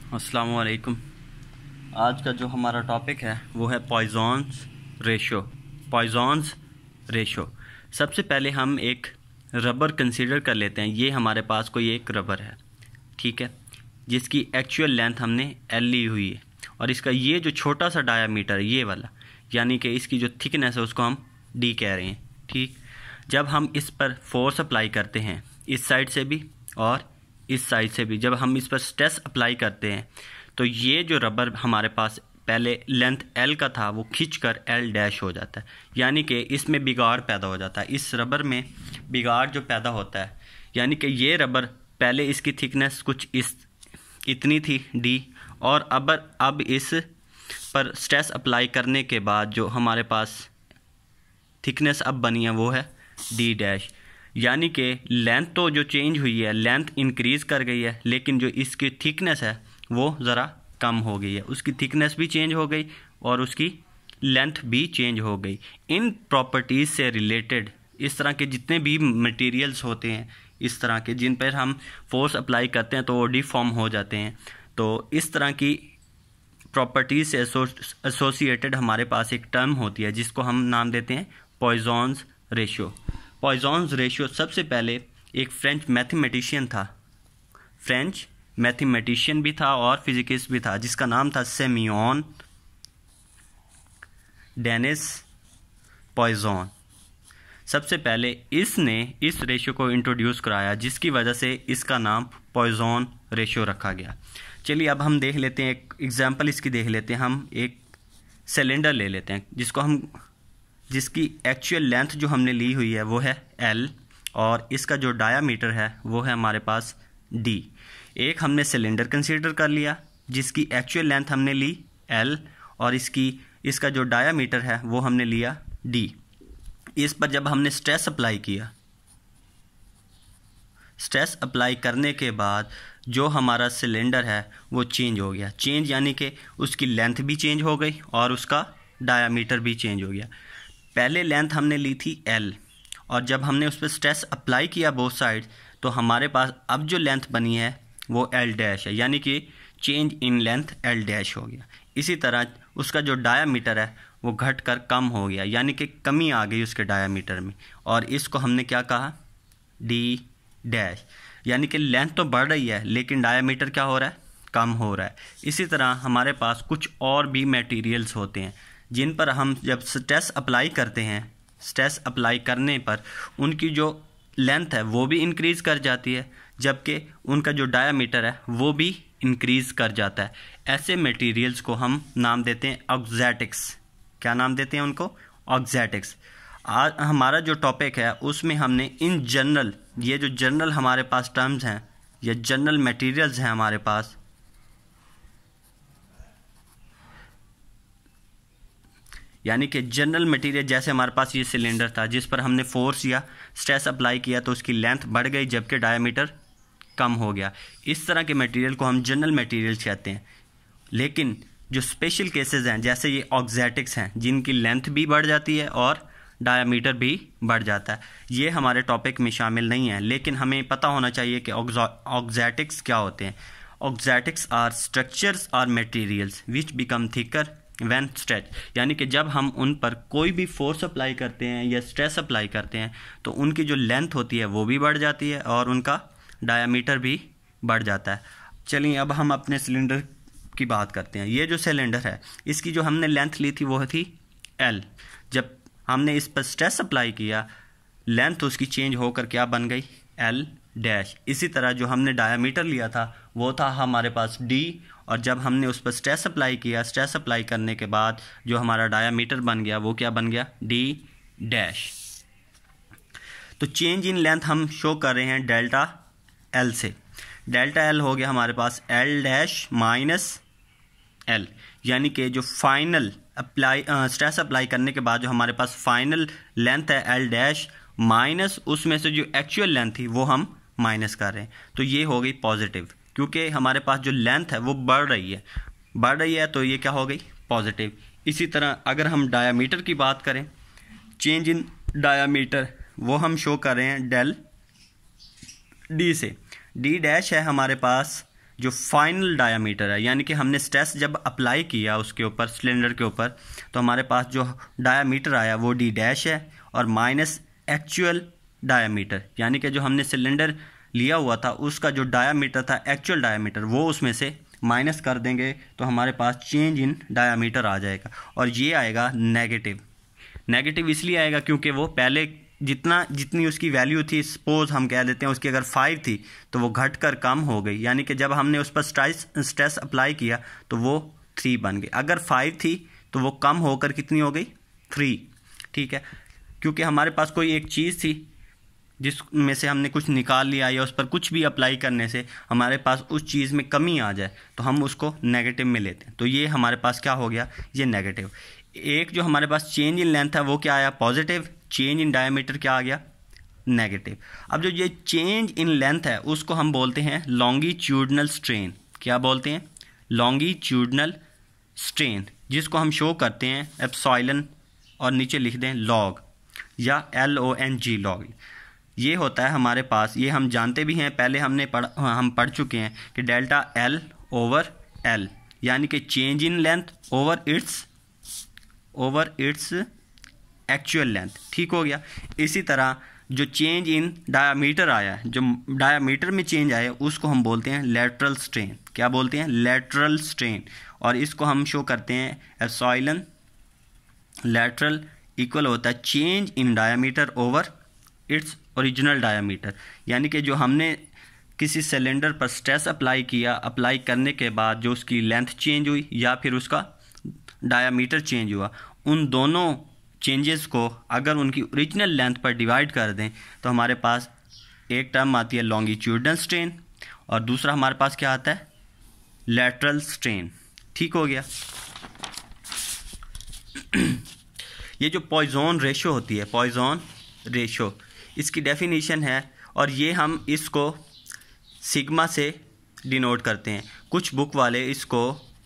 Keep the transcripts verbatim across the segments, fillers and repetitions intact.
अस्सलाम वालेकुम। आज का जो हमारा टॉपिक है वो है पॉइज़न्स रेशो। पॉइज़न्स रेशो। सबसे पहले हम एक रबर कंसीडर कर लेते हैं। ये हमारे पास कोई एक रबर है, ठीक है, जिसकी एक्चुअल लेंथ हमने एल ली हुई है और इसका ये जो छोटा सा डायामीटर ये वाला, यानी कि इसकी जो थिकनेस है उसको हम डी कह रहे हैं। ठीक, जब हम इस पर फोर्स अप्लाई करते हैं इस साइड से भी और इस साइड से भी, जब हम इस पर स्ट्रेस अप्लाई करते हैं तो ये जो रबर हमारे पास पहले लेंथ एल का था वो खींचकर एल डैश हो जाता है, यानी कि इसमें बिगाड़ पैदा हो जाता है। इस रबर में बिगाड़ जो पैदा होता है, यानी कि ये रबर पहले इसकी थिकनेस कुछ इस इतनी थी डी, और अब अब इस पर स्ट्रेस अप्लाई करने के बाद जो हमारे पास थिकनेस अब बनी है वो है डी डैश, यानी कि लेंथ तो जो चेंज हुई है, लेंथ इंक्रीज़ कर गई है, लेकिन जो इसकी थिकनेस है वो ज़रा कम हो गई है। उसकी थिकनेस भी चेंज हो गई और उसकी लेंथ भी चेंज हो गई। इन प्रॉपर्टीज़ से रिलेटेड इस तरह के जितने भी मटेरियल्स होते हैं, इस तरह के जिन पर हम फोर्स अप्लाई करते हैं तो वो डिफॉर्म हो जाते हैं, तो इस तरह की प्रॉपर्टीज़ से एसोसिएटेड हमारे पास एक टर्म होती है जिसको हम नाम देते हैं पॉइज़न्स रेशियो। पॉइज़न्स रेशियो सबसे पहले एक फ्रेंच मैथमेटिशियन था, फ्रेंच मैथमेटिशियन भी था और फिजिकिस्ट भी था, जिसका नाम था सिमियोन डेनिस पॉइज़न। सबसे पहले इसने इस रेशियो को इंट्रोड्यूस कराया, जिसकी वजह से इसका नाम पॉइज़न रेशियो रखा गया। चलिए अब हम देख लेते हैं, एक एग्जांपल इसकी देख लेते हैं। हम एक सिलेंडर ले लेते हैं जिसको हम जिसकी एक्चुअल लेंथ जो हमने ली हुई है वो है एल और इसका जो डायामीटर है वो है हमारे पास डी। एक हमने सिलेंडर कंसीडर कर लिया जिसकी एक्चुअल लेंथ हमने ली एल और इसकी इसका जो डायामीटर है वो हमने लिया डी। इस पर जब हमने स्ट्रेस अप्लाई किया, स्ट्रेस अप्लाई करने के बाद जो हमारा सिलेंडर है वो चेंज हो गया। चेंज यानी कि उसकी लेंथ भी चेंज हो गई और उसका डायामीटर भी चेंज हो गया। पहले लेंथ हमने ली थी एल और जब हमने उस पर स्ट्रेस अप्लाई किया बोथ साइड तो हमारे पास अब जो लेंथ बनी है वो एल डैश है, यानी कि change in length L dash हो गया। इसी तरह उसका जो डायामीटर है वो घट कर कम हो गया, यानी कि कमी आ गई उसके डायामीटर में, और इसको हमने क्या कहा, डी डैश, यानी कि लेंथ तो बढ़ रही है लेकिन डायामीटर क्या हो रहा है, कम हो रहा है। इसी तरह हमारे पास कुछ और भी मटेरियल्स होते हैं जिन पर हम जब स्ट्रेस अप्लाई करते हैं, स्ट्रेस अप्लाई करने पर उनकी जो लेंथ है वो भी इंक्रीज़ कर जाती है, जबकि उनका जो डायामीटर है वो भी इंक्रीज़ कर जाता है। ऐसे मटेरियल्स को हम नाम देते हैं ऑक्जेटिक्स। क्या नाम देते हैं उनको, ऑक्जेटिक्स। आज हमारा जो टॉपिक है उसमें हमने इन जनरल, ये जो जनरल हमारे पास टर्म्स हैं या जनरल मटेरियल्स हैं हमारे पास, यानी कि जनरल मटेरियल, जैसे हमारे पास ये सिलेंडर था जिस पर हमने फोर्स या स्ट्रेस अप्लाई किया तो उसकी लेंथ बढ़ गई जबकि डायामीटर कम हो गया। इस तरह के मटेरियल को हम जनरल मटेरियल कहते हैं। लेकिन जो स्पेशल केसेस हैं जैसे ये ऑक्जेटिक्स हैं जिनकी लेंथ भी बढ़ जाती है और डायामीटर भी बढ़ जाता है, ये हमारे टॉपिक में शामिल नहीं है, लेकिन हमें पता होना चाहिए कि ऑक्जेटिक्स क्या होते हैं। ऑक्जेटिक्स आर स्ट्रक्चर्स और materials which become thicker when stretch, यानी कि जब हम उन पर कोई भी फोर्स अप्लाई करते हैं या स्ट्रेस अप्लाई करते हैं तो उनकी जो लेंथ होती है वो भी बढ़ जाती है और उनका डायामीटर भी बढ़ जाता है। चलिए अब हम अपने सिलेंडर की बात करते हैं। ये जो सिलेंडर है इसकी जो हमने लेंथ ली थी वो थी एल। जब हमने इस पर स्ट्रेस अप्लाई किया लेंथ उसकी चेंज होकर क्या बन गई, एल डैश। इसी तरह जो हमने डायामीटर लिया था वो था हमारे पास डी, और जब हमने उस पर स्ट्रेस अप्लाई किया, स्ट्रेस अप्लाई करने के बाद जो हमारा डायामीटर बन गया वो क्या बन गया, डी डैश। तो चेंज इन लेंथ हम शो कर रहे हैं डेल्टा एल से। डेल्टा एल हो गया हमारे पास एल डैश माइनस एल, यानी कि जो फाइनल अप्लाई स्ट्रेस अप्लाई करने के बाद जो हमारे पास फाइनल लेंथ है एल डैश माइनस उसमें से जो एक्चुअल लेंथ थी वो हम माइनस कर रहे हैं, तो ये हो गई पॉजिटिव, क्योंकि हमारे पास जो लेंथ है वो बढ़ रही है बढ़ रही है तो ये क्या हो गई, पॉजिटिव। इसी तरह अगर हम डायामीटर की बात करें, चेंज इन डायामीटर वो हम शो कर रहे हैं डेल डी से। डी डैश है हमारे पास जो फाइनल डायामीटर है, यानी कि हमने स्ट्रेस जब अप्लाई किया उसके ऊपर, सिलेंडर के ऊपर, तो हमारे पास जो डायामीटर आया वो डी डैश है और माइनस एक्चुअल डायामीटर, यानी कि जो हमने सिलेंडर लिया हुआ था उसका जो डायामीटर था, एक्चुअल डायामीटर, वो उसमें से माइनस कर देंगे तो हमारे पास चेंज इन डायामीटर आ जाएगा और ये आएगा नेगेटिव। नेगेटिव इसलिए आएगा क्योंकि वो पहले जितना जितनी उसकी वैल्यू थी, सपोज हम कह देते हैं उसकी अगर फाइव थी तो वो घट कर कम हो गई, यानी कि जब हमने उस पर स्ट्रेस स्ट्रेस अप्लाई किया तो वो थ्री बन गई। अगर फाइव थी तो वो कम होकर कितनी हो गई, थ्री। ठीक है, क्योंकि हमारे पास कोई एक चीज़ थी जिसमें से हमने कुछ निकाल लिया या उस पर कुछ भी अप्लाई करने से हमारे पास उस चीज़ में कमी आ जाए तो हम उसको नेगेटिव में लेते हैं, तो ये हमारे पास क्या हो गया, ये नेगेटिव। एक जो हमारे पास चेंज इन लेंथ है वो क्या आया, पॉजिटिव। चेंज इन डायमीटर क्या आ गया, नेगेटिव। अब जो ये चेंज इन लेंथ है उसको हम बोलते हैं लॉन्गिट्यूडनल स्ट्रेन। क्या बोलते हैं, लॉन्गिट्यूडनल स्ट्रेन, जिसको हम शो करते हैं एप्सिलॉन और नीचे लिख दें लॉग या L O N G log. ये होता है हमारे पास, ये हम जानते भी हैं, पहले हमने पढ़ हम पढ़ चुके हैं कि डेल्टा एल ओवर एल, यानी कि change in length over its over its actual length. ठीक हो गया। इसी तरह जो चेंज इन डायामीटर आया, जो डायामीटर में चेंज आया, उसको हम बोलते हैं लेटरल स्ट्रेन। क्या बोलते हैं, लेटरल स्ट्रेन। और इसको हम शो करते हैं एप्सिलॉन लेटरल इक्वल होता है change in diameter over its original diameter, यानी कि जो हमने किसी सिलेंडर पर स्ट्रेस अप्लाई किया, अप्लाई करने के बाद जो उसकी लेंथ चेंज हुई या फिर उसका डायामीटर चेंज हुआ, उन दोनों चेंजेस को अगर उनकी ओरिजिनल लेंथ पर डिवाइड कर दें तो हमारे पास एक टर्म आती है लॉन्गिट्यूडनल स्ट्रेन और दूसरा हमारे पास क्या आता है, लेटरल स्ट्रेन। ठीक हो गया। ये जो पॉइजन रेशो होती है, पॉइजन रेशो, इसकी डेफिनेशन है और ये हम इसको सिग्मा से डिनोट करते हैं। कुछ बुक वाले इसको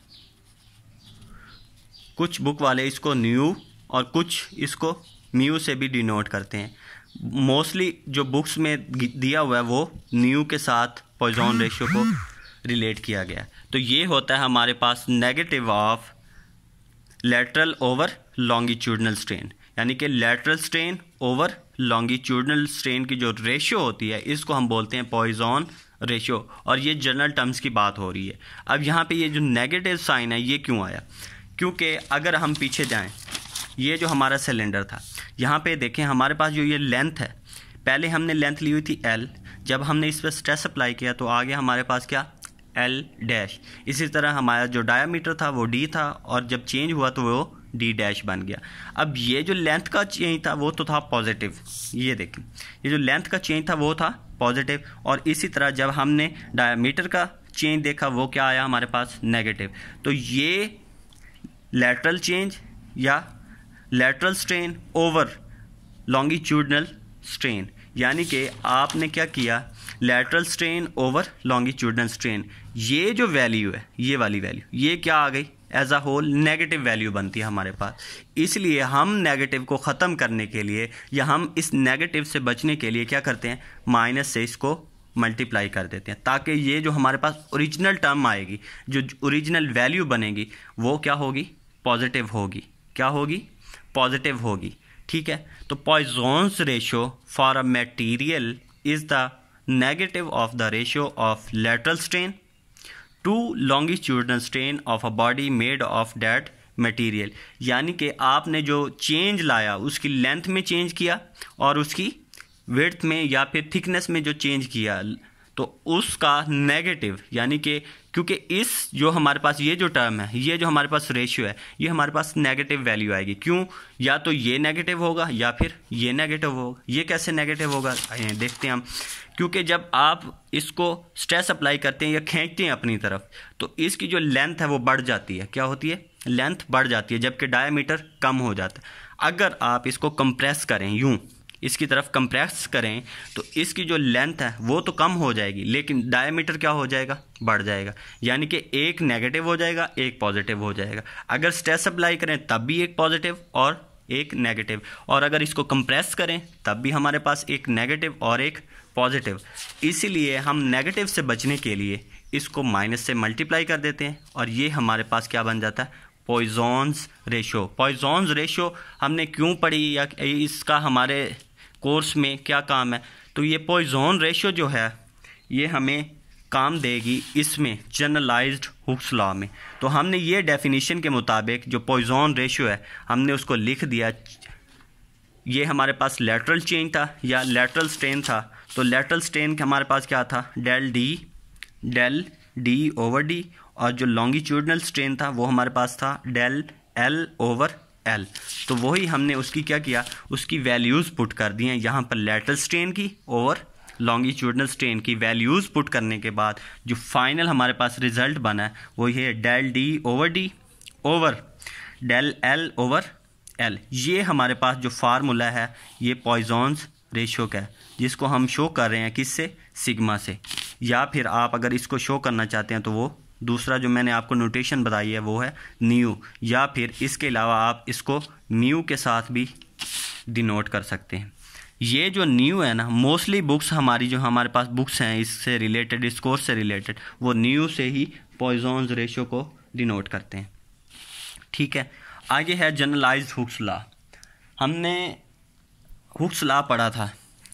कुछ बुक वाले इसको न्यू और कुछ इसको म्यू से भी डिनोट करते हैं। मोस्टली जो बुक्स में दिया हुआ है वो न्यू के साथ पॉइजन रेशियो को रिलेट किया गया। तो ये होता है हमारे पास negative of lateral over longitudinal strain, यानी कि lateral strain over longitudinal strain की जो रेशियो होती है इसको हम बोलते हैं पॉइजन रेशियो। और ये जनरल टर्म्स की बात हो रही है। अब यहाँ पे ये जो नेगेटिव साइन है ये क्यों आया, क्योंकि अगर हम पीछे जाएं, ये जो हमारा सिलेंडर था, यहाँ पे देखें हमारे पास जो ये लेंथ है, पहले हमने लेंथ ली हुई थी एल, जब हमने इस पर स्ट्रेस अप्लाई किया तो आगे हमारे पास क्या, एल डैश। इसी तरह हमारा जो डायामीटर था वो डी था और जब चेंज हुआ तो वो डी डैश बन गया। अब ये जो लेंथ का चेंज था वो तो था पॉजिटिव, ये देखें ये जो लेंथ का चेंज था वो था पॉजिटिव, और इसी तरह जब हमने डायामीटर का चेंज देखा वो क्या आया हमारे पास, नेगेटिव। तो ये लेटरल चेंज या lateral strain over longitudinal strain, यानी कि आपने क्या किया, lateral strain over longitudinal strain, ये जो वैल्यू है, ये वाली वैल्यू, ये क्या आ गई, as a whole negative value बनती है हमारे पास। इसलिए हम नेगेटिव को ख़त्म करने के लिए या हम इस नेगेटिव से बचने के लिए क्या करते हैं, माइनस से इसको मल्टीप्लाई कर देते हैं, ताकि ये जो हमारे पास ओरिजिनल टर्म आएगी, जो ओरिजिनल वैल्यू बनेगी वो क्या होगी, पॉजिटिव होगी। क्या होगी, पॉजिटिव होगी। ठीक है। तो Poisson's ratio for a material is the negative of the ratio of lateral strain to longitudinal strain of a body made of that material, यानी कि आपने जो चेंज लाया उसकी लेंथ में चेंज किया और उसकी विड्थ में या फिर थिकनेस में जो चेंज किया तो उसका नेगेटिव, यानी कि क्योंकि इस जो हमारे पास ये जो टर्म है, ये जो हमारे पास रेशियो है, ये हमारे पास नेगेटिव वैल्यू आएगी। क्यों, या तो ये नेगेटिव होगा या फिर ये नेगेटिव होगा। ये कैसे नेगेटिव होगा देखते हैं हम, क्योंकि जब आप इसको स्ट्रेस अप्लाई करते हैं या खींचते हैं अपनी तरफ तो इसकी जो लेंथ है वो बढ़ जाती है। क्या होती है, लेंथ बढ़ जाती है, जबकि डायमीटर कम हो जाता है। अगर आप इसको कंप्रेस करें, यूं इसकी तरफ कंप्रेस करें तो इसकी जो लेंथ है वो तो कम हो जाएगी, लेकिन डायमीटर क्या हो जाएगा, बढ़ जाएगा। यानी कि एक नेगेटिव हो जाएगा, एक पॉजिटिव हो जाएगा। अगर स्ट्रेस अप्लाई करें तब भी एक पॉजिटिव और एक नेगेटिव, और अगर इसको कंप्रेस करें तब भी हमारे पास एक नेगेटिव और एक पॉजिटिव। इसीलिए हम नेगेटिव से बचने के लिए इसको माइनस से मल्टीप्लाई कर देते हैं और ये हमारे पास क्या बन जाता है, पॉइज़न्स रेशो। पॉइज़न्स रेशो हमने क्यों पढ़ी या इसका हमारे कोर्स में क्या काम है, तो ये पॉइज़न रेशो जो है ये हमें काम देगी इसमें जनरलाइज्ड हुक्स लॉ में। तो हमने ये डेफिनेशन के मुताबिक जो पॉइज़न रेशो है हमने उसको लिख दिया। ये हमारे पास लेटरल चेंज था या लेटरल स्ट्रेन था, तो लेटरल स्ट्रेन के हमारे पास क्या था, del D del D over D, और जो लॉन्गिट्यूडनल स्ट्रेन था वो हमारे पास था डेल एल ओवर एल। तो वही हमने उसकी क्या किया, उसकी वैल्यूज़ पुट कर दी हैं यहाँ पर लेटरल स्ट्रेन की और लॉन्गिट्यूडनल स्ट्रेन की वैल्यूज़ पुट करने के बाद जो फाइनल हमारे पास रिजल्ट बना है वो ये del D over D over del L over L. ये हमारे पास जो फार्मूला है ये पॉइज़न्स रेशो का है, जिसको हम शो कर रहे हैं किससे, सिग्मा से। या फिर आप अगर इसको शो करना चाहते हैं तो वो दूसरा जो मैंने आपको नोटेशन बताई है वो है न्यू, या फिर इसके अलावा आप इसको म्यू के साथ भी डिनोट कर सकते हैं। ये जो न्यू है ना, मोस्टली बुक्स हमारी जो हमारे पास बुक्स हैं इससे रिलेटेड, इस कोर्स से रिलेटेड, वो न्यू से ही पॉइज़न्स रेशो को डिनोट करते हैं। ठीक है, आगे है जनरलाइज्ड हुक्स लॉ। हमने हुक्स लॉ पढ़ा था,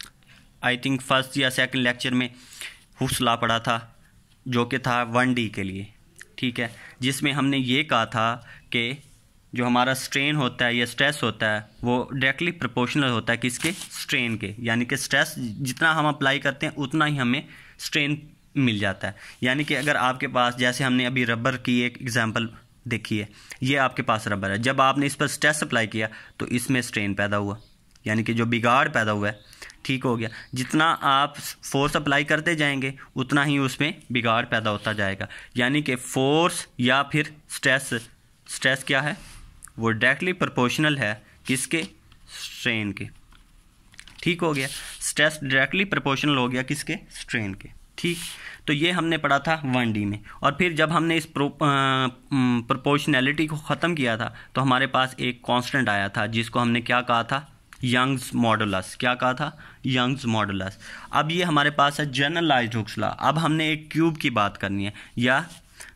आई थिंक फर्स्ट या सेकंड लेक्चर में हुक्स लॉ पढ़ा था, जो कि था वन डी के लिए। ठीक है, जिसमें हमने ये कहा था कि जो हमारा स्ट्रेन होता है या स्ट्रेस होता है वो डायरेक्टली प्रोपोर्शनल होता है किसके, स्ट्रेन के। यानी कि स्ट्रेस जितना हम अप्लाई करते हैं उतना ही हमें स्ट्रेन मिल जाता है। यानी कि अगर आपके पास, जैसे हमने अभी रबर की एक एग्जांपल देखी है, ये आपके पास रबर है, जब आपने इस पर स्ट्रेस अप्लाई किया तो इसमें स्ट्रेन पैदा हुआ, यानी कि जो बिगाड़ पैदा हुआ है, ठीक हो गया। जितना आप फोर्स अप्लाई करते जाएंगे उतना ही उसमें बिगाड़ पैदा होता जाएगा। यानी कि फोर्स या फिर स्ट्रेस, स्ट्रेस क्या है, वो डायरेक्टली प्रोपोर्शनल है किसके, स्ट्रेन के। ठीक हो गया, स्ट्रेस डायरेक्टली प्रोपोर्शनल हो गया किसके, स्ट्रेन के। ठीक, तो ये हमने पढ़ा था वन डी में। और फिर जब हमने इस प्रोपोर्शनैलिटी को ख़त्म किया था तो हमारे पास एक कांस्टेंट आया था जिसको हमने क्या कहा था, यंग्स मॉडुलस। क्या कहा था, यंग्स मॉडुलस। अब ये हमारे पास है जनरलाइज्ड हुक्स लॉ। अब हमने एक क्यूब की बात करनी है या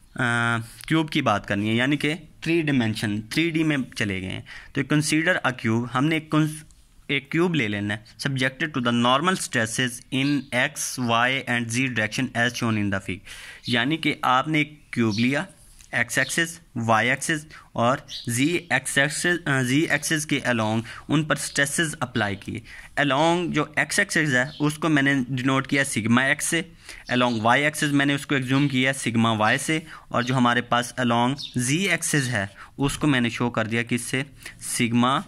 क्यूब की बात करनी है, यानी कि थ्री डिमेंशन थ्री डी में चले गए हैं। तो कंसीडर अ क्यूब, हमने एक एक क्यूब ले लेना है, subjected to the normal stresses in X Y and Z direction as shown in the fig. यानी कि आपने एक क्यूब लिया, एक्स एक्सिस, वाई एक्सिस और जी एक्सिस जी एक्सिस के अलोंग उन पर स्ट्रेसेस अप्लाई किए। अलोंग जो एक्स एक्सिस है उसको मैंने डिनोट किया सिग्मा एक्स से, अलोंग वाई एक्सिस मैंने उसको एग्जूम किया सिग्मा वाई से, और जो हमारे पास अलोंग जी एक्सिस है उसको मैंने शो कर दिया किससे, सिग्मा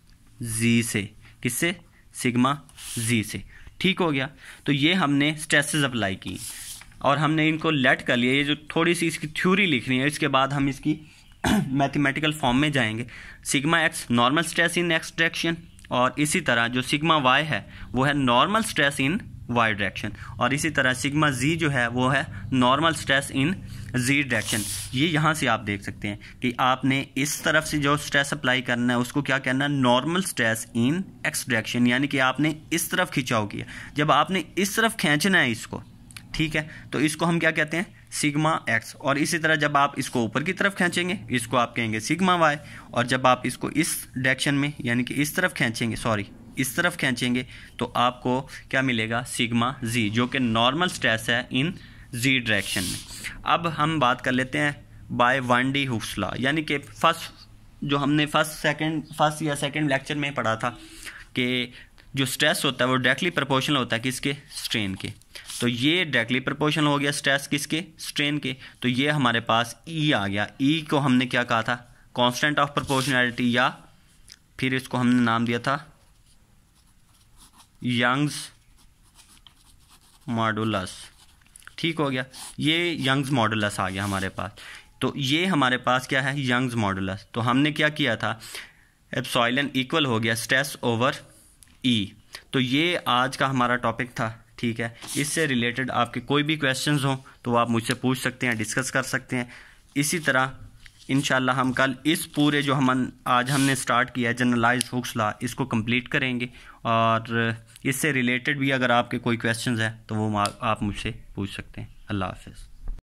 जी से। किससे, सिग्मा जी से। ठीक हो गया, तो ये हमने स्ट्रेसेस अप्लाई की और हमने इनको लेट कर लिया। ये जो थोड़ी सी इसकी थ्योरी लिखनी है, इसके बाद हम इसकी मैथमेटिकल फॉर्म में जाएंगे। Sigma X normal stress in X direction, और इसी तरह जो सिग्मा वाई है वो है normal stress in Y direction, और इसी तरह सिग्मा जी जो है वो है normal stress in Z direction. ये यहाँ से आप देख सकते हैं कि आपने इस तरफ से जो स्ट्रेस अप्लाई करना है उसको क्या कहना है, normal stress in X direction. यानी कि आपने इस तरफ खिंचाव किया, जब आपने इस तरफ खींचना है इसको, ठीक है, तो इसको हम क्या कहते हैं, सिग्मा एक्स। और इसी तरह जब आप इसको ऊपर की तरफ खींचेंगे इसको आप कहेंगे सिग्मा वाई, और जब आप इसको इस डायरेक्शन में यानी कि इस तरफ खींचेंगे, सॉरी इस तरफ खींचेंगे, तो आपको क्या मिलेगा, सिग्मा जी, जो कि नॉर्मल स्ट्रेस है इन जी डायरेक्शन में। अब हम बात कर लेते हैं by one D Hooke's law, यानी कि फर्स्ट जो हमने फर्स्ट सेकंड फर्स्ट या सेकंड लेक्चर में पढ़ा था कि जो स्ट्रेस होता है वो डायरेक्टली प्रोपोर्शनल होता है किसके, स्ट्रेन के। तो ये डायरेक्टली प्रोपोर्शनल हो गया स्ट्रेस किसके, स्ट्रेन के। तो ये हमारे पास ई आ गया। ई को हमने क्या कहा था, कांस्टेंट ऑफ प्रोपोर्शनैलिटी, या फिर इसको हमने नाम दिया था यंग्स मॉडुलस। ठीक हो गया, ये यंग्स मॉडुलस आ गया हमारे पास। तो ये हमारे पास क्या है, यंग्स मॉडुलस। तो हमने क्या किया था, एप्सिलॉन इक्वल हो गया स्ट्रेस ओवर ई। तो ये आज का हमारा टॉपिक था। ठीक है, इससे रिलेटेड आपके कोई भी क्वेश्चंस हों तो आप मुझसे पूछ सकते हैं, डिस्कस कर सकते हैं। इसी तरह इंशाल्लाह हम कल इस पूरे जो हम आज हमने स्टार्ट किया है जनरलाइज्ड हुक्स लॉ, इसको कंप्लीट करेंगे, और इससे रिलेटेड भी अगर आपके कोई क्वेश्चंस हैं तो वो आप मुझसे पूछ सकते हैं। अल्लाह हाफ़िज़।